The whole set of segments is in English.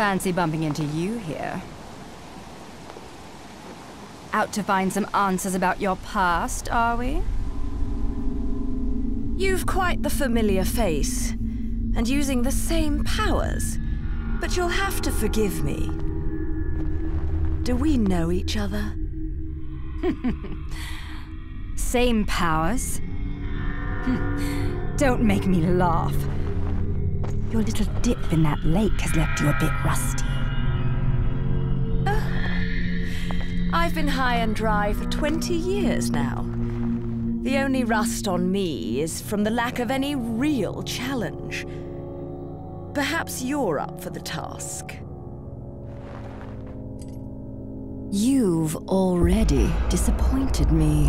fancy bumping into you here. Out to find some answers about your past, are we? You've quite the familiar face, and using the same powers. But you'll have to forgive me. Do we know each other? Same powers? Don't make me laugh. Your little dip in that lake has left you a bit rusty. I've been high and dry for 20 years now. The only rust on me is from the lack of any real challenge. Perhaps you're up for the task. You've already disappointed me.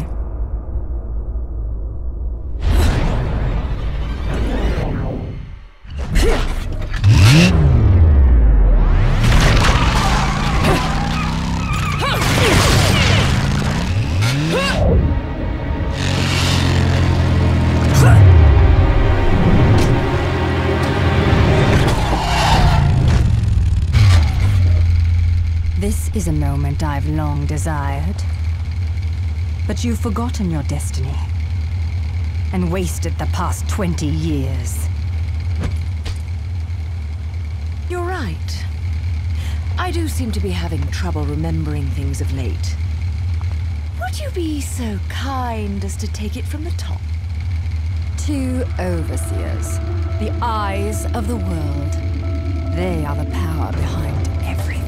This is a moment I've long desired. But you've forgotten your destiny and wasted the past 20 years. You're right. I do seem to be having trouble remembering things of late. Would you be so kind as to take it from the top? 2 overseers, the eyes of the world. They are the power behind everything.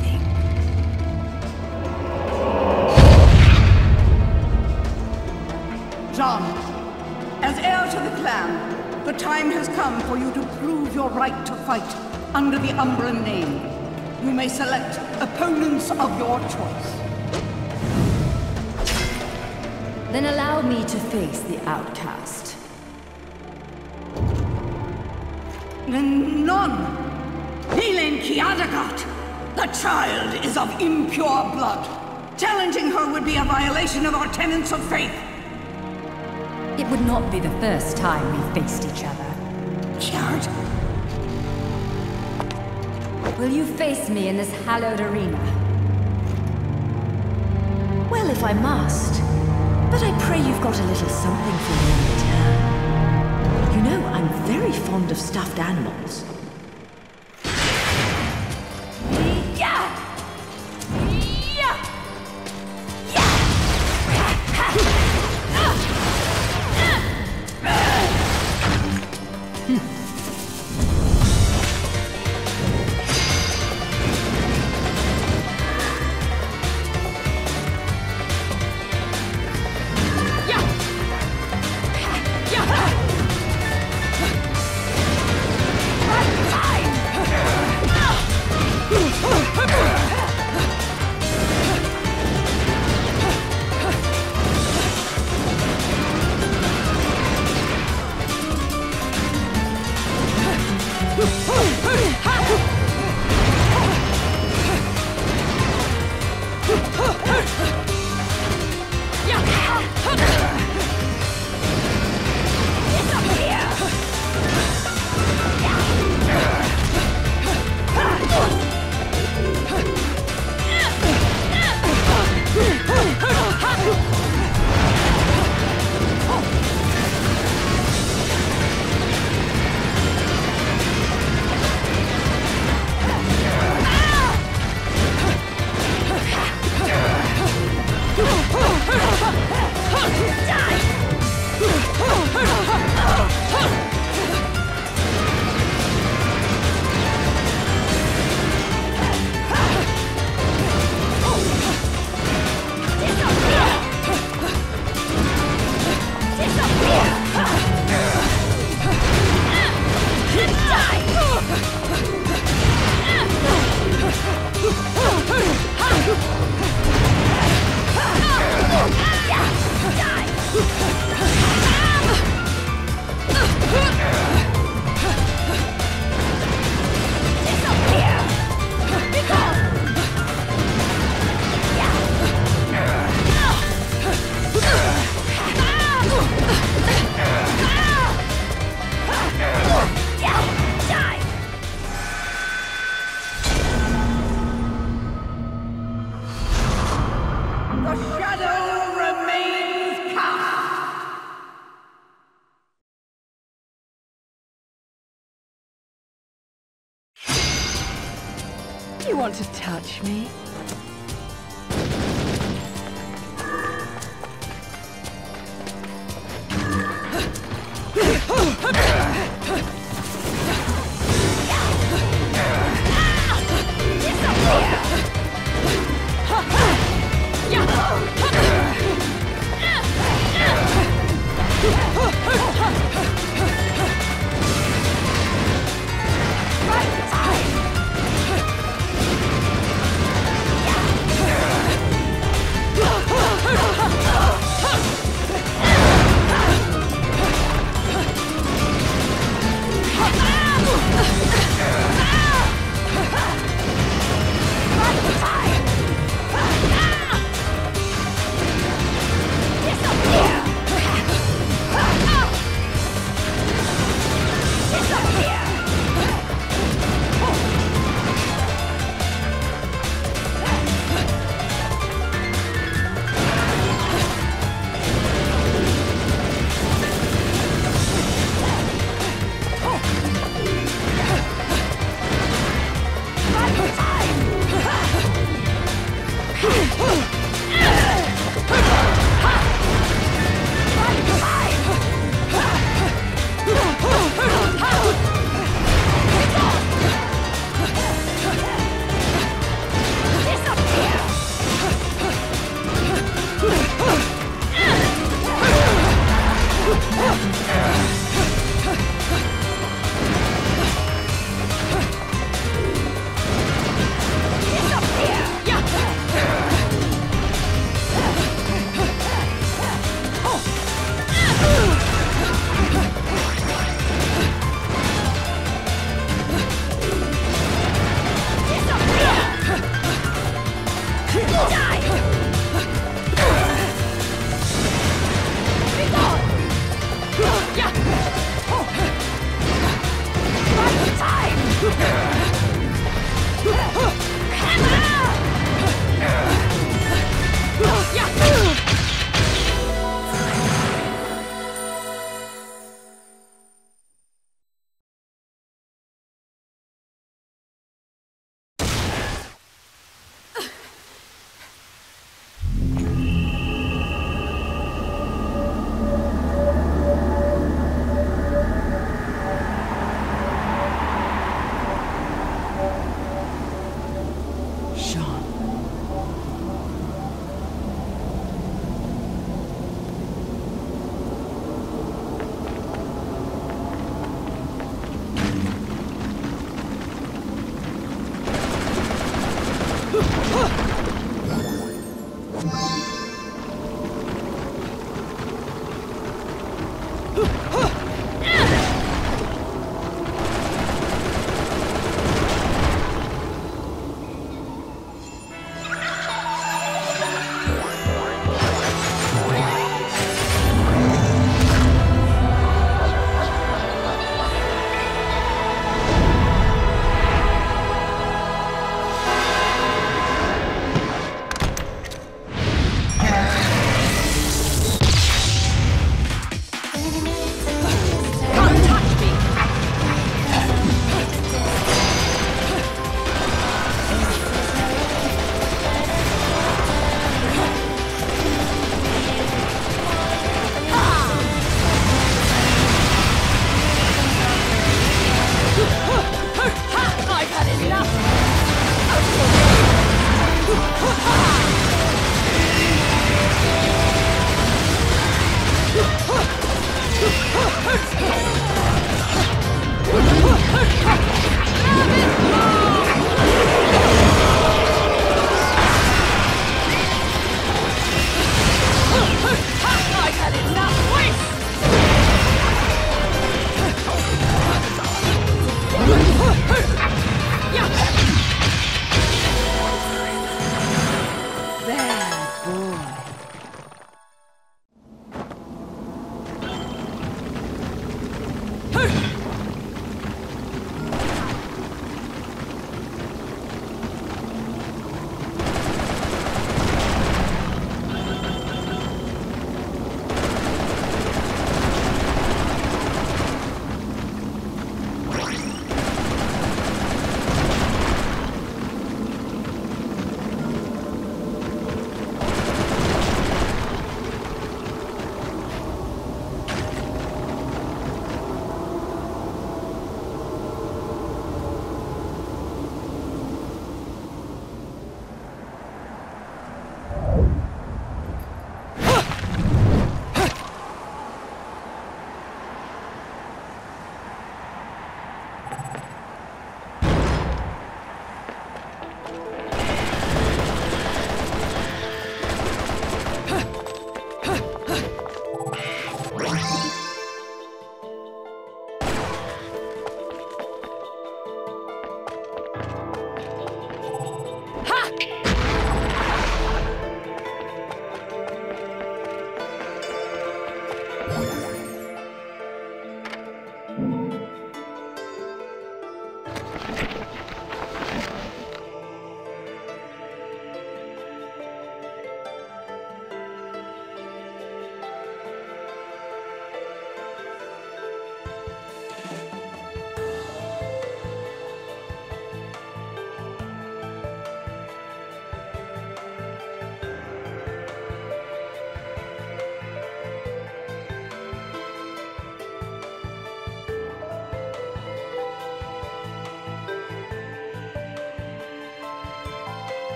John, as heir to the clan, the time has come for you to prove your right to fight under the Umbran name. You may select opponents of your choice. Then allow me to face the outcast. None! Helen Kiadagat! The child is of impure blood. Challenging her would be a violation of our tenets of faith. It would not be the first time we faced each other. Kiard? Will you face me in this hallowed arena? Well, if I must. But I pray you've got a little something for me in return. You know, I'm very fond of stuffed animals. The shadow remains cast. You want to touch me? Right time!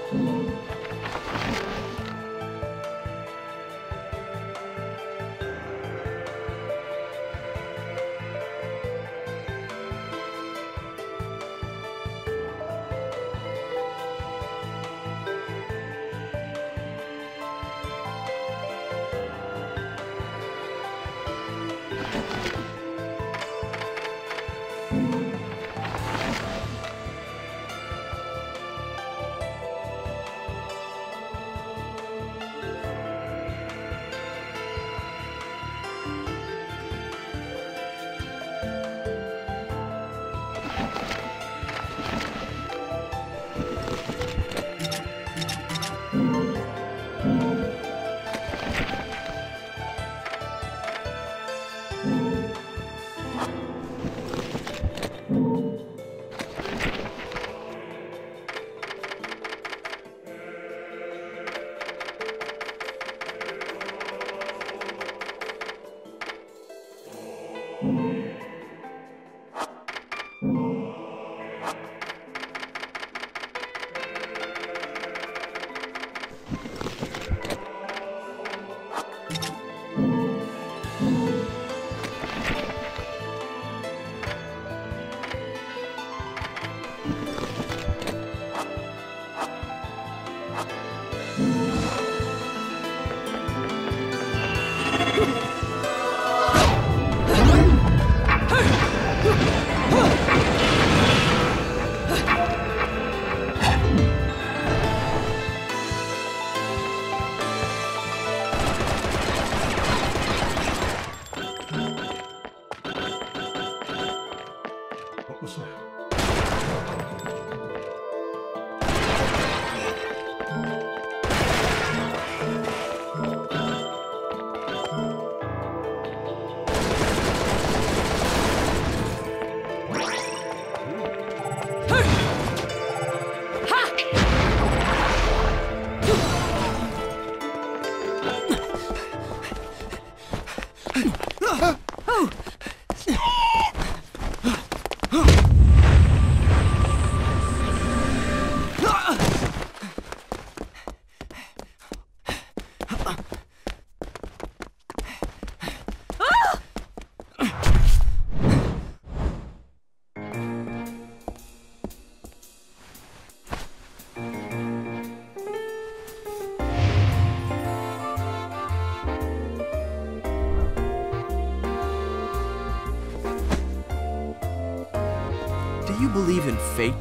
Do you believe in fate?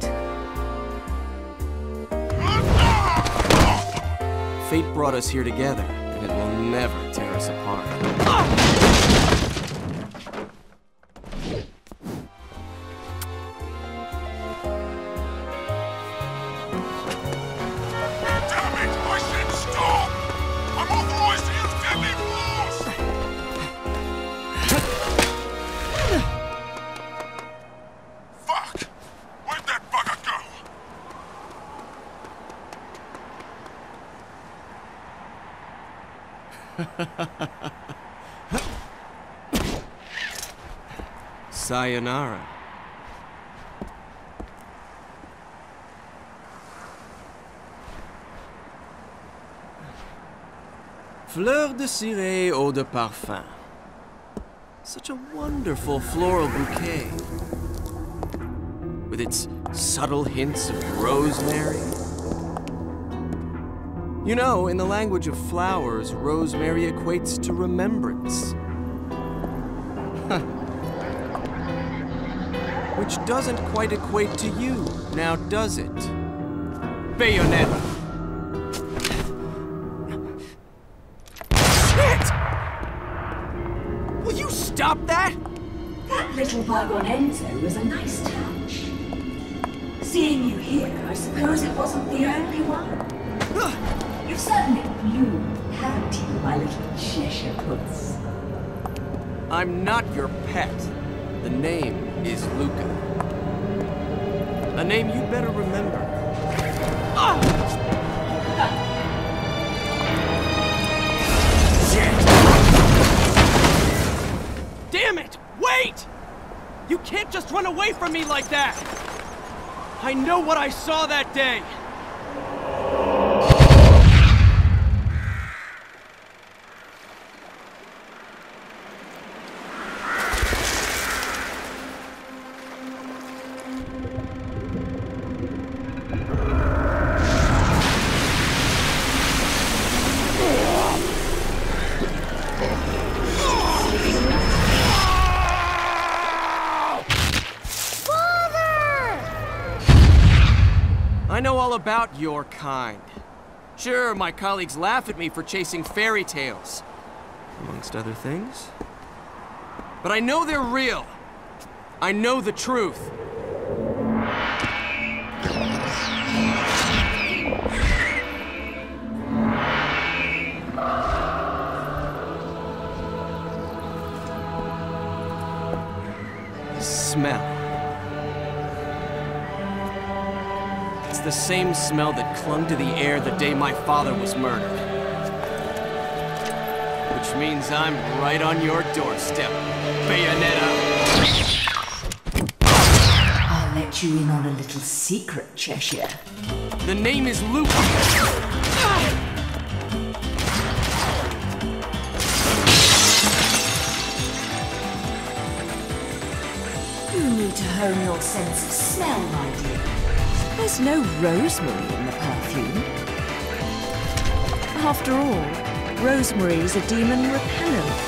Fate brought us here together, and it will never tear us apart. Sayonara. Fleur de ciré, eau de parfum. Such a wonderful floral bouquet. With its subtle hints of rosemary. You know, in the language of flowers, rosemary equates to remembrance. Which doesn't quite equate to you, now does it? Bayonetta! Shit! Will you stop that? That little bug on Enzo was a nice touch. Seeing you here, I suppose it wasn't the only one. You certainly blew, haven't you, my little Cheshire puss? I'm not your pet. The name is Luca. A name you'd better remember. Shit! Damn it! Wait! You can't just run away from me like that! I know what I saw that day! I know all about your kind. Sure, my colleagues laugh at me for chasing fairy tales, amongst other things. But I know they're real. I know the truth. Smell. It's the same smell that clung to the air the day my father was murdered. Which means I'm right on your doorstep, Bayonetta. I'll let you in on a little secret, Cheshire. The name is Luke. You need to hone your sense of smell, my dear. There's no rosemary in the perfume. After all, rosemary's a demon repellent.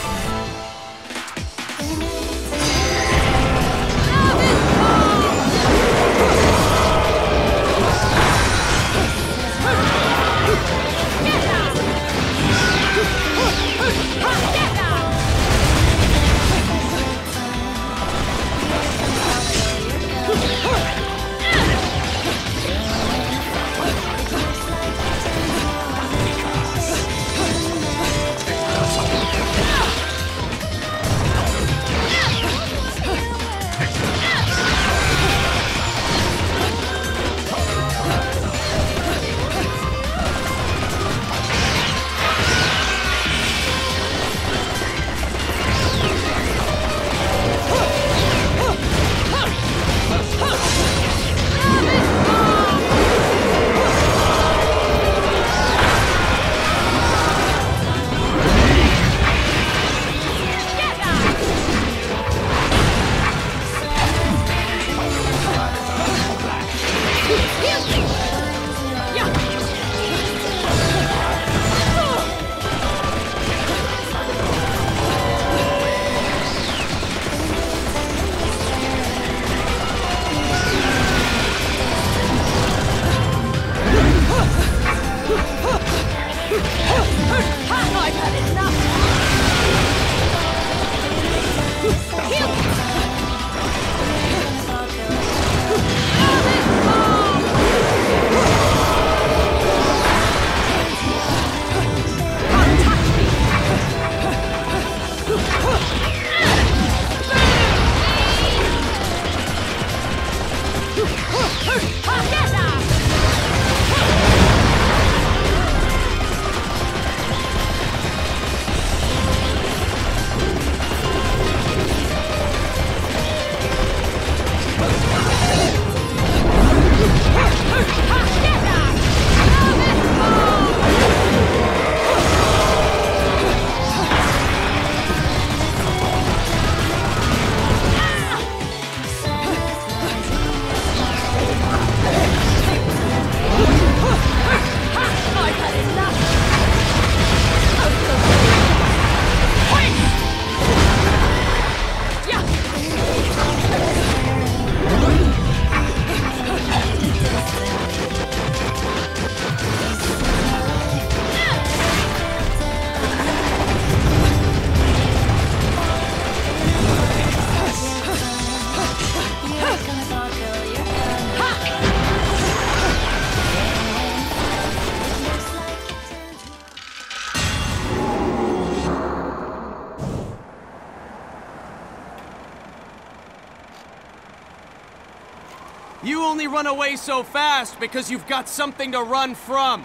You only run away so fast because you've got something to run from.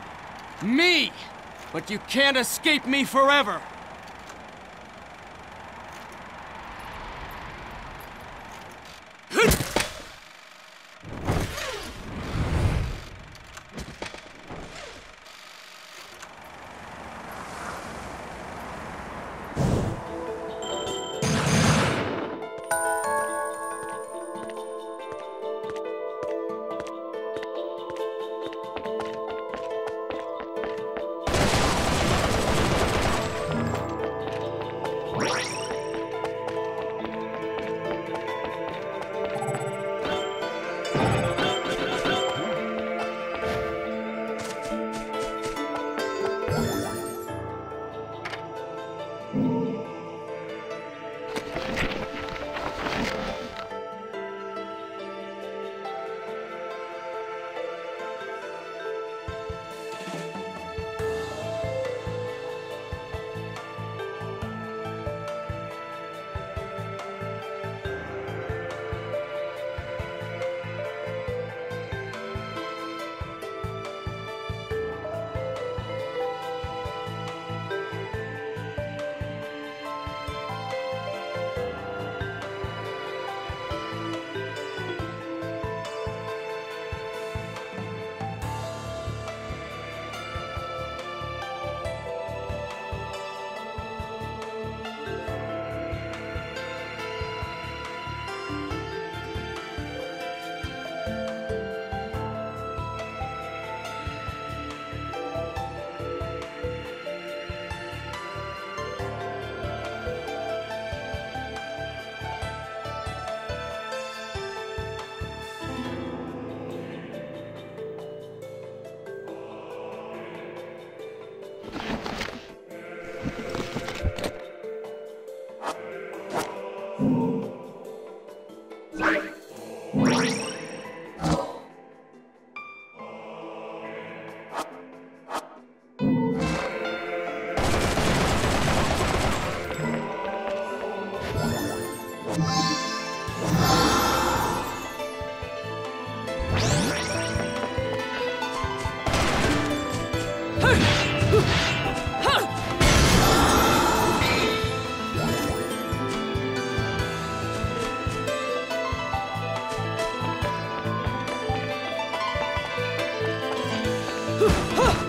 Me! But you can't escape me forever! Huh!